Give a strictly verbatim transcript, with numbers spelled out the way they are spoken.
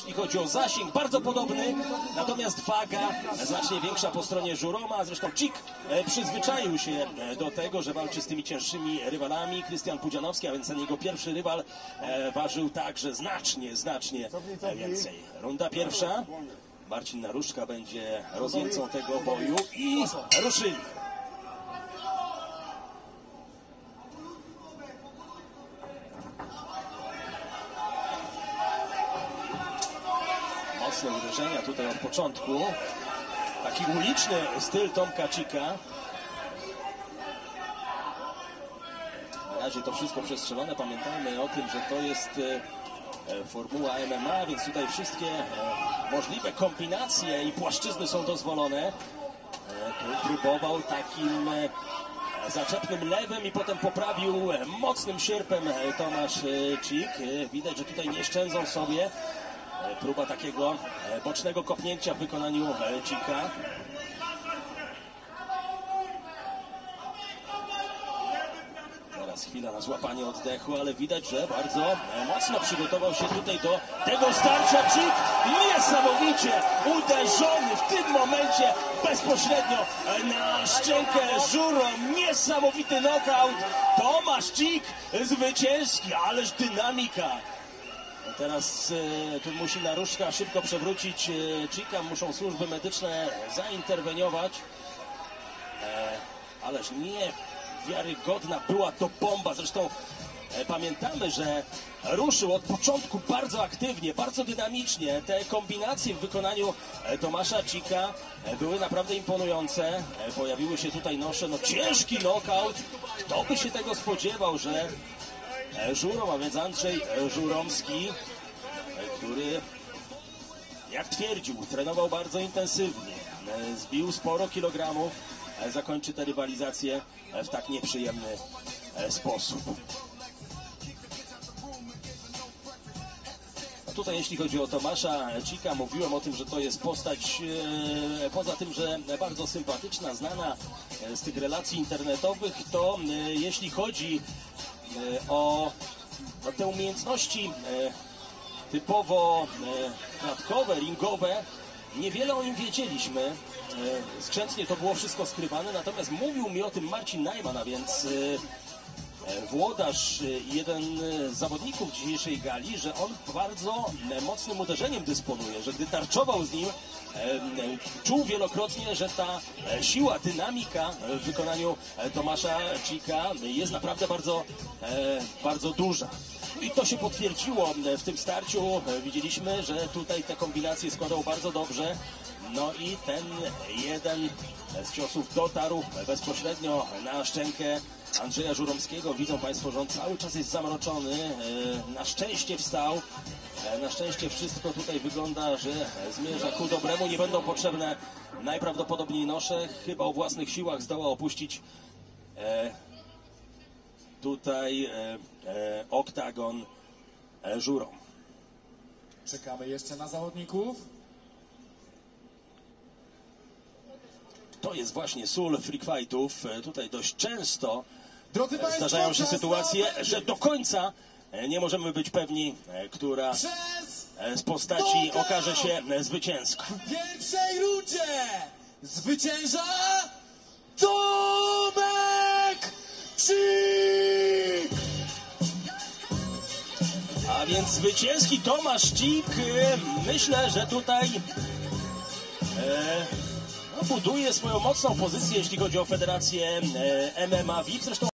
jeśli chodzi o zasięg, bardzo podobny, natomiast waga znacznie większa po stronie Żuroma. Zresztą Cik przyzwyczaił się do tego, że walczy z tymi cięższymi rywalami. Krystian Pudzianowski, a więc ten jego pierwszy rywal, ważył także znacznie, znacznie więcej. Runda pierwsza. Marcin Naruszka będzie rozjemcą tego boju i ruszyli. Mocne uderzenia tutaj od początku. Taki uliczny styl Tomka Cika. Na razie to wszystko przestrzelone. Pamiętajmy o tym, że to jest formuła M M A, więc tutaj wszystkie możliwe kombinacje i płaszczyzny są dozwolone. Tu próbował takim zaczepnym lewym i potem poprawił mocnym sierpem Tomasz Cik. Widać, że tutaj nie szczędzą sobie. Próba takiego bocznego kopnięcia w wykonaniu Cika. Teraz chwila na złapanie oddechu, ale widać, że bardzo mocno przygotował się tutaj do tego starcia. Cik niesamowicie uderzony w tym momencie bezpośrednio na szczękę Żurom. Niesamowity knockout. Tomasz Cik zwycięski, ależ dynamika. Teraz e, tu musi Naruszka szybko przewrócić e, Cika, muszą służby medyczne zainterweniować. E, ależ niewiarygodna była to bomba. Zresztą e, pamiętamy, że ruszył od początku bardzo aktywnie, bardzo dynamicznie. Te kombinacje w wykonaniu e, Tomasza Cika e, były naprawdę imponujące. E, pojawiły się tutaj nosze, no ciężki knockout. Kto by się tego spodziewał, że Żurom, a więc Andrzej Żuromski, który, jak twierdził, trenował bardzo intensywnie, zbił sporo kilogramów, zakończy tę rywalizację w tak nieprzyjemny sposób. No tutaj jeśli chodzi o Tomasza Cika, mówiłem o tym, że to jest postać, poza tym, że bardzo sympatyczna, znana z tych relacji internetowych, to jeśli chodzi o, o te umiejętności e, typowo e, klatkowe, ringowe, niewiele o nim wiedzieliśmy. E, skrzętnie to było wszystko skrywane, natomiast mówił mi o tym Marcin Najman, a więc e, włodarz, e, jeden z zawodników dzisiejszej gali, że on bardzo e, mocnym uderzeniem dysponuje, że gdy tarczował z nim, czuł wielokrotnie, że ta siła, dynamika w wykonaniu Tomasza Cika jest naprawdę bardzo, bardzo duża. I to się potwierdziło w tym starciu. Widzieliśmy, że tutaj te kombinacje składał bardzo dobrze. No i ten jeden z ciosów dotarł bezpośrednio na szczękę Andrzeja Żuromskiego. Widzą Państwo, że on cały czas jest zamroczony. Na szczęście wstał. Na szczęście wszystko tutaj wygląda, że zmierza ku dobremu. Nie będą potrzebne najprawdopodobniej nosze. Chyba o własnych siłach zdoła opuścić e, tutaj e, e, oktagon e, Żurom. Czekamy jeszcze na zawodników. To jest właśnie sól freak fightów. E, tutaj dość często Drodzy e, zdarzają się sytuacje, że do końca nie możemy być pewni, która z postaci okaże się zwycięską. W pierwszej rundzie zwycięża Tomek Cik! A więc zwycięski Tomasz Cik, myślę, że tutaj e, no, buduje swoją mocną pozycję, jeśli chodzi o Federację e, M M A V I P. Zresztą